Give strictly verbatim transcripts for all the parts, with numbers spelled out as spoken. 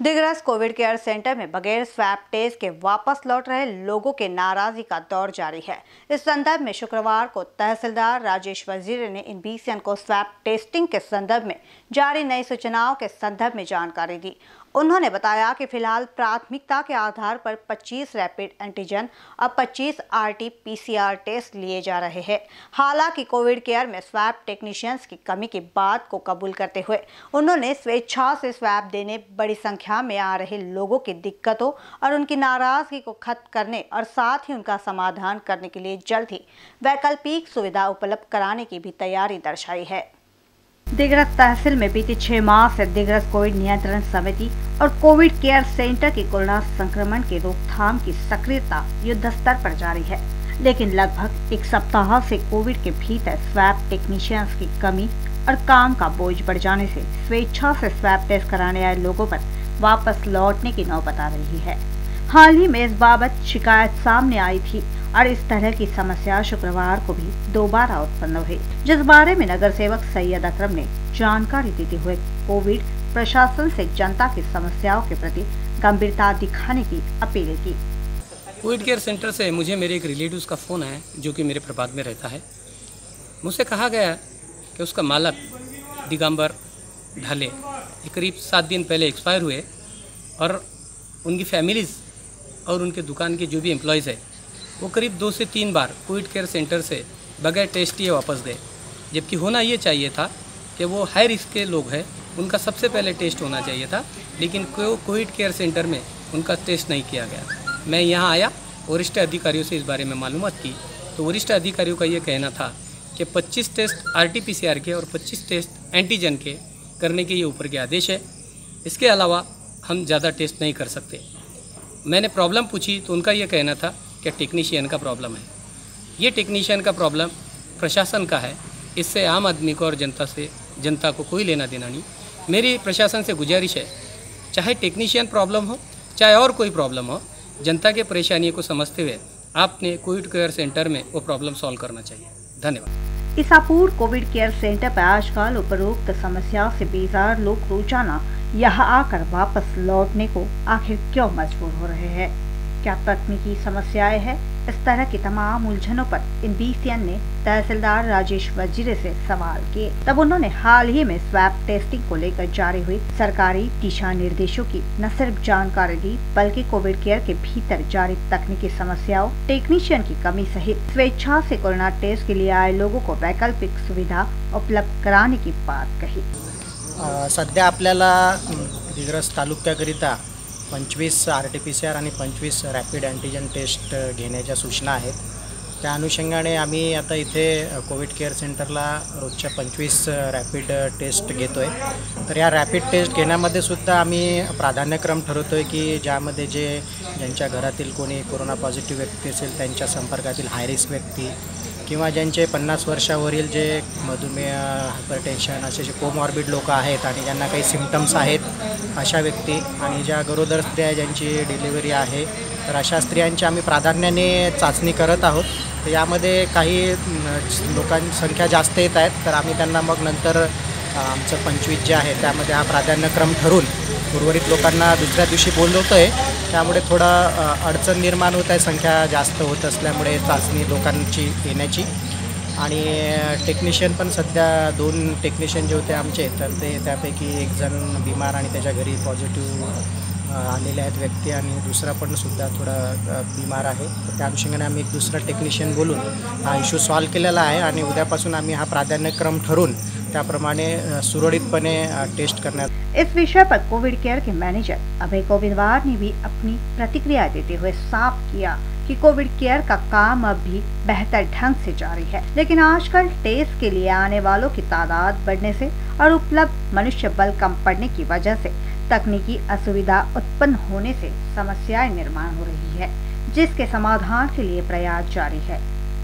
Digras Covid care centre में बगैर swab test के वापस लौट रहे लोगों के नाराजगी का दौर जारी है। इस संदर्भ में शुक्रवार को तहसीलदार राजेश वजीर ने इन बीसीएन को स्वैब टेस्टिंग के संदर्भ में जारी नई सूचनाओं के संदर्भ में जानकारी दी। उन्होंने बताया कि फिलहाल प्राथमिकता के आधार पर पच्चीस रैपिड एंटीजन और पच्चीस आरटी पीसीआर टेस्ट लिए जा रहे हैं। हालांकि कोविड केयर में स्वैब टेक्नीशियंस की कमी की बात को कबूल करते हुए उन्होंने स्वेच्छा से स्वैब देने बड़ी संख्या में आ रहे लोगों की दिक्कतों और उनकी नाराजगी को खत्म करने और साथ ही उनका समाधान करने के लिए जल्द ही वैकल्पिक सुविधा उपलब्ध कराने की भी तैयारी दर्शाई है। दिग्रस तहसील में बीते छह माह से दिग्रस कोविड नियंत्रण समिति और कोविड केयर सेंटर की कोरोना संक्रमण की रोकथाम की सक्रियता युद्ध स्तर पर जारी है, लेकिन लगभग एक सप्ताह से कोविड के भीतर स्वैब टेक्नीशियंस की कमी और काम का बोझ बढ़ जाने से स्वेच्छा से स्वैब टेस्ट कराने आए लोगों पर वापस लौटने की नौबत आ रही है। हाल ही में इस बाबत शिकायत सामने आई थी और इस तरह की समस्या शुक्रवार को भी दोबारा उत्पन्न हुई, जिस बारे में नगर सेवक सैयद अकरम ने जानकारी देते हुए कोविड प्रशासन से जनता की समस्याओं के प्रति गंभीरता दिखाने की अपील की। कोविड केयर सेंटर से मुझे मेरे एक रिलेटिव का फ़ोन आया जो कि मेरे प्रभात में रहता है। मुझसे कहा गया कि उसका मालक दिगंबर ढाले करीब सात दिन पहले एक्सपायर हुए और उनकी फैमिलीज़ और उनके दुकान के जो भी एम्प्लॉयज़ है वो करीब दो से तीन बार कोविड केयर सेंटर से बगैर टेस्ट किए वापस गए, जबकि होना ये चाहिए था कि वो हाई रिस्क के लोग हैं, उनका सबसे पहले टेस्ट होना चाहिए था, लेकिन कोविड केयर सेंटर में उनका टेस्ट नहीं किया गया। मैं यहाँ आया, वरिष्ठ अधिकारियों से इस बारे में मालूमात की, तो वरिष्ठ अधिकारियों का ये कहना था कि पच्चीस टेस्ट आरटीपीसीआर के और पच्चीस टेस्ट एंटीजन के करने के ये ऊपर के आदेश है। इसके अलावा हम ज़्यादा टेस्ट नहीं कर सकते। मैंने प्रॉब्लम पूछी तो उनका ये कहना था कि टेक्नीशियन का प्रॉब्लम है। ये टेक्नीशियन का प्रॉब्लम प्रशासन का है, इससे आम आदमी को और जनता से जनता को कोई लेना देना नहीं। मेरी प्रशासन से गुजारिश है, चाहे टेक्नीशियन प्रॉब्लम हो चाहे और कोई प्रॉब्लम हो, जनता के परेशानियों को समझते हुए आपने कोविड केयर सेंटर में वो प्रॉब्लम सॉल्व करना चाहिए। धन्यवाद। इस अपूर्व कोविड केयर सेंटर पर आजकल उपरोक्त समस्या से बेजार लोग रोजाना यहाँ आकर वापस लौटने को आखिर क्यों मजबूर हो रहे हैं? क्या तकनीकी समस्याएं हैं? इस तरह की तमाम उलझनों पर इन बीसीएन ने तहसीलदार राजेश वजीर से सवाल किए। तब उन्होंने हाल ही में स्वैब टेस्टिंग को लेकर जारी हुई सरकारी दिशा निर्देशों की न सिर्फ जानकारी दी, बल्कि कोविड केयर के भीतर जारी तकनीकी समस्याओं, टेक्नीशियन की कमी सहित स्वेच्छा से कोरोना टेस्ट के लिए आए लोगों को वैकल्पिक सुविधा उपलब्ध कराने की बात कही। सध्या आपल्याला दिग्रस तालुक्याकरिता पंचवीस R T P C R आणि पंचवीस रॅपिड अँटीजन टेस्ट घेण्याच्या सूचना आहेत। त्या अनुषंगाने आम्ही आता इथे कोविड केअर सेंटरला रोजच्या पंचवीस रॅपिड टेस्ट घेतो आहे। तर या रॅपिड टेस्ट घेण्यामध्ये सुद्धा आम्ही प्राधान्यक्रम ठरवतो आहे की ज्यामध्ये जे ज्यांच्या घरातील कोणी कोरोना पॉझिटिव्ह व्यक्ती असेल त्यांच्या संपर्कातील हाय रिस्क व्यक्ती किंवा ज्यांचे पन्नास वर्षावरील जे मधुमेह, हायपरटेन्शन असे जे कोमॉर्बिड लोक आहेत आणि ज्यांना काही सिम्पटम्स आहेत अशा व्यक्ती आणि ज्या गरोदर स्त्रिया ज्यांची डिलिव्हरी आहे, तर अशा स्त्रियांची आम्ही प्राधान्याने चाचणी करत आहोत। तर यामध्ये काही लोकांची संख्या जास्त येत आहेत, तर आम्ही त्यांना मग नंतर आमचं पंचवीस जे आहे त्यामध्ये हा प्राधान्यक्रम ठरवून उर्वरित लोकांना दुसऱ्या दिवशी बोलवतो आहे। त्यामुळे थोडं अडचण निर्माण होत आहे, संख्या जास्त होत असल्यामुळे चाचणी लोकांची येण्याची। आणि टेक्निशियन पण सध्या दोन टेक्निशियन जे होते आमचे, तर ते त्यापैकी एक जण बिमार आणि त्याच्या घरी पॉझिटिव्ह आलेले आहेत व्यक्ती आणि दुसरा पण सुद्धा थोडा बिमार आहे। तर त्या अनुषंगाने आम्ही एक दुसरा टेक्निशियन बोलून हा इश्यू सॉल्व केलेला आहे आणि उद्यापासून आम्ही हा प्राधान्यक्रम ठरवून त्याप्रमाणे सुरळीतपणे टेस्ट करण्यात। इस विषय पर कोविड केयर के मैनेजर अभय गोविंदवार ने भी अपनी प्रतिक्रिया देते हुए साफ किया कि कोविड केयर का काम अब भी बेहतर ढंग से जारी है, लेकिन आजकल टेस्ट के लिए आने वालों की तादाद बढ़ने से और उपलब्ध मनुष्य बल कम पड़ने की वजह से तकनीकी असुविधा उत्पन्न होने से समस्याएं निर्माण हो रही है, जिसके समाधान के लिए प्रयास जारी है।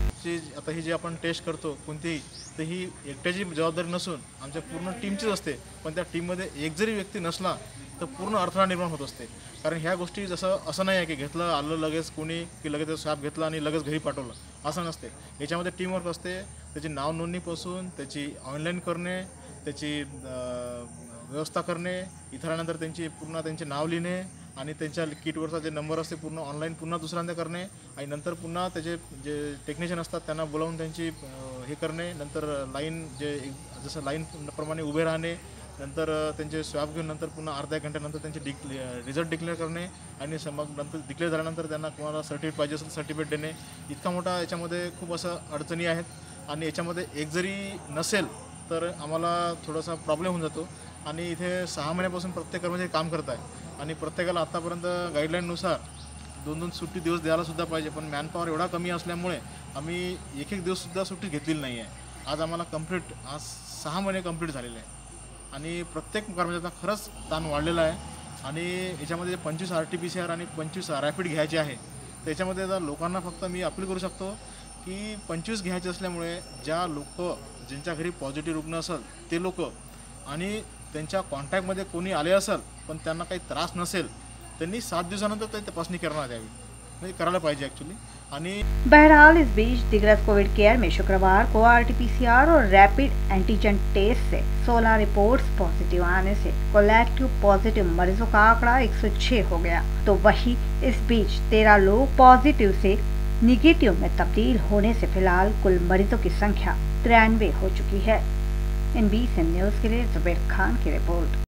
आता ही जी आपण टेस्ट करतो कोणतीही, तर ही एकट्याची जबाबदारी नसून आमच्या पूर्ण टीमचीच असते, पण त्या टीममध्ये एक जरी व्यक्ती नसला तर पूर्ण अडथळा निर्माण होत असते। कारण ह्या गोष्टी जसं असं नाही आहे की घेतलं आलं लगेच कोणी की लगेच स्वॅब घेतला आणि लगेच घरी पाठवलं, असं नसते। याच्यामध्ये टीमवर्क असते, त्याची नाव नोंदणीपासून त्याची ऑनलाईन करणे, त्याची व्यवस्था करणे, इथं आल्यानंतर त्यांची पूर्ण त्यांचे नाव लिहिणे आणि त्यांच्या किटवरचा जे नंबर असते पूर्ण ऑनलाईन पुन्हा दुसऱ्यांदा करणे आणि नंतर पुन्हा त्याचे जे टेक्निशियन असतात त्यांना बोलावून त्यांची हे करणे, नंतर लाईन जे जसं लाईनप्रमाणे उभे राहणे, नंतर त्यांचे स्वॅब घेऊन नंतर पुन्हा अर्ध्या घंट्यानंतर त्यांचे डिक रिझल्ट डिक्लेअर करणे आणि मग नंतर डिक्लेअर झाल्यानंतर त्यांना कोणाला सर्टिफिकेट पाहिजे असेल सर्टिफिकेट देणे. इतका मोठा याच्यामध्ये खूप असं अडचणी आहेत आणि याच्यामध्ये एक जरी नसेल तर आम्हाला थोडासा प्रॉब्लेम होऊन जातो. आणि इथे सहा महिन्यापासून प्रत्येक कर्मचारी काम करत आहे आणि प्रत्येकाला आत्तापर्यंत गाईडलाईननुसार दोन दोन सुट्टी दिवस द्यायलासुद्धा पाहिजे, पण मॅनपॉवर एवढा कमी असल्यामुळे आम्ही एक एक दिवससुद्धा सुट्टी घेतलेली नाही आहे. आज आम्हाला कंप्लीट आज सहा महिने कंप्लीट झालेले आहे आणि प्रत्येक कर्मचाऱ्यांचा खरंच ताण वाढलेला आहे. आणि याच्यामध्ये पंचवीस R T P C R आणि पंचवीस रॅपिड घ्यायचे आहे, त्याच्यामध्ये आता लोकांना फक्त मी अपील करू शकतो की पंचवीस घ्यायचे असल्यामुळे ज्या लोक ज्यांच्या घरी पॉझिटिव्ह रुग्ण असेल ते लोक आणि त्यांच्या कॉन्टॅक्टमध्ये कोणी आले असेल पण त्यांना काही त्रास नसेल त्यांनी सात दिवसानंतर ते तपासणी करण्यात यावी, म्हणजे करायला पाहिजे एक्चुअली. आणि बहरहाल इस बीच दिग्रस कोविड केयर में शुक्रवार को आरटीपीसीआर और रैपिड एंटीजन टेस्ट से सोलह रिपोर्ट्स पॉजिटिव आने से कलेक्टिव पॉजिटिव मरीजों का आंकड़ा एक सौ छह हो गया. तो वही इस बीच तेरह लोग पॉजिटिव से निगेटिव में तब्दील होने से फिलहाल कुल मरीजों की संख्या तिरानवे हो चुकी है. एनबीसी न्यूज के लिए जुबैर खान की रिपोर्ट.